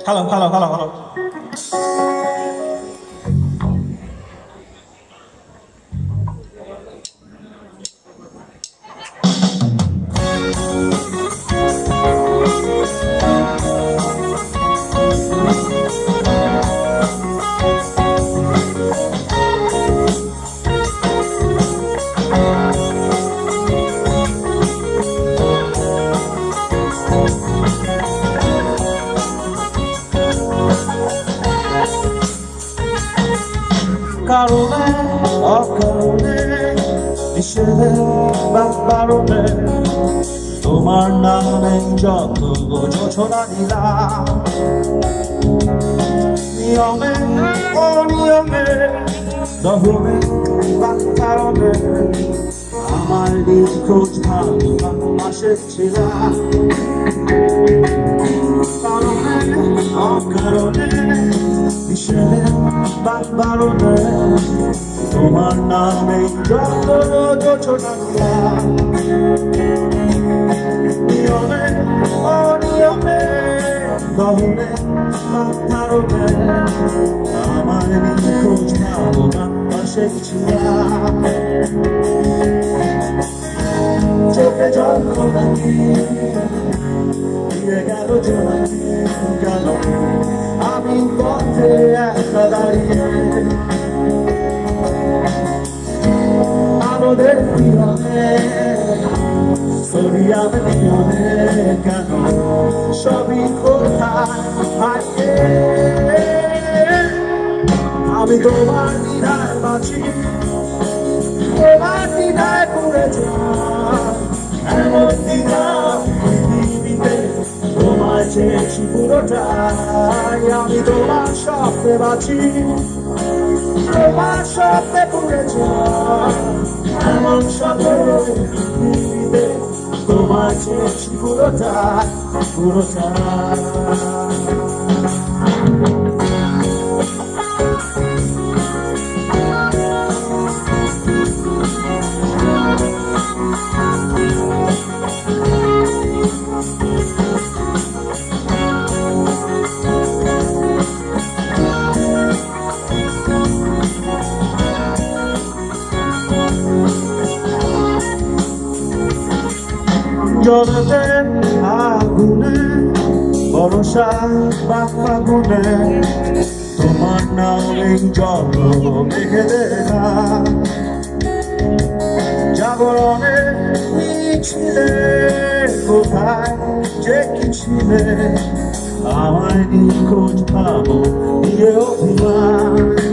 Hello. কারণে অকারণে হিসেবে বারণে তোমার নামে যত যোজনা দিলাম নিয়মে অনিয়মে দহনে বা কারণে আমার নিখোঁজ ভালোবাসে ছিলাম কারণে অকারণে হিসেবে বারণে তোমার নামে যত যোজনা দিলাম নিয়মে অনিয়মে দহনে বা কারণে আমার নিখোঁজ ভালোবাসে ছিলাম চোখে জল দিয়ে গেল জোনাকি গেল আমি পথে একা দাঁড়িয়ে আমাদের পিয়নে সরিয়াবে পিয়নে কেন সবই কোথায় হারিয়ে আমি তোমার দ্বিধায় বাঁচি তোমার দ্বিধায় পড়ে যাই এমন দ্বিধা পৃথিবীতে তোমায় চেয়েছি পুরোটাই আমি তোমার স্বপ্নে বাঁচি তোমার স্বপ্নে পড়ে যাই এমন স্বপ্নে পৃথিবীতে তোমায় চেয়েছি পুরোটাই জলেতে আগুনে ভরসা বা ফাগুনে তোমার নামে জল মেঘে দেখা জাগরণে ছিলে কোথায় যে কি ছিলে আমায় নিখোঁজ ভাবো দিয়ে অভিমান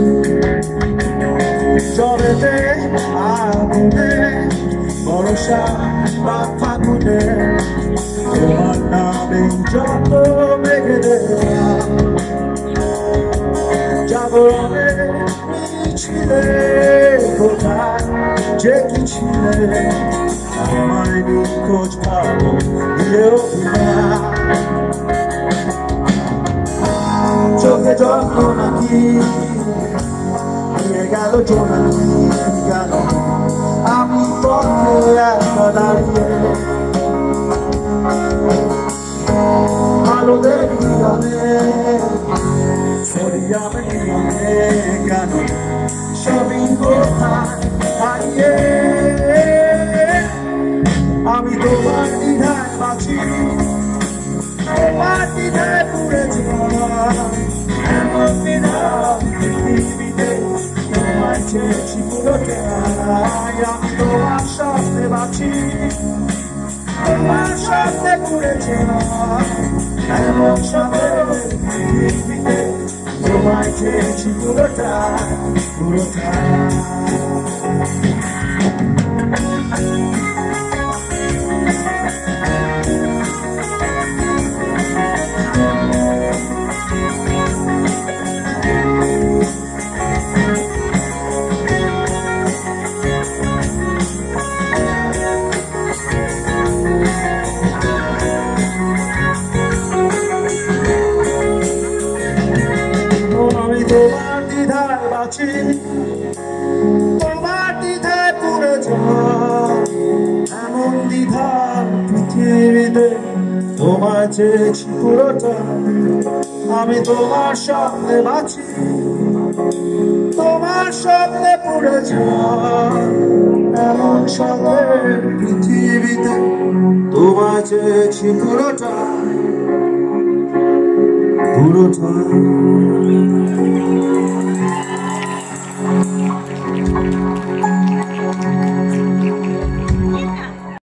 জলেতে আগুনে ভরসা বা ফাগুনে তোমার নামে যত মেঘে দেখা জাগরণে ছিলে কোথায় যে কি ছিলে আমায় নিখোঁজ ভাবো দিয়ে অভিমান চোখে জল নাকি দিয়ে গেল জোনাকি গেল আমি পথে একা দাঁড়িয়ে আলোদের পিয়নে সরিয়াবে পিয়নে কেন সবই কোথায় হারিয়ে আমি তোমার দ্বিধায় বাঁচি তোমার দ্বিধায় পড়ে যাই এমন দ্বিধা পৃথিবীতে তোমায় চেয়েছি পুরোটাই আমি তোমার স্বপ্নে বাঁচি তোমার স্বপ্নে পড়ে যাই এমন স্বপ্নে পৃথিবীতে তোমায় চেয়েছি পুরোটাই তোমার দ্বিধায় বাঁচি তোমার দ্বিধায় পড়ে যাই এমন দ্বিধা পৃথিবীতে তোমায় চেয়েছি পুরোটা, আমি তোমার স্বপ্নে বাঁচি, তোমার স্বপ্নে পুড়ে যায় এমন স্বপ্নের পৃথিবীতে। তোমায় চেয়েছি পুরোটা, পুরোটা।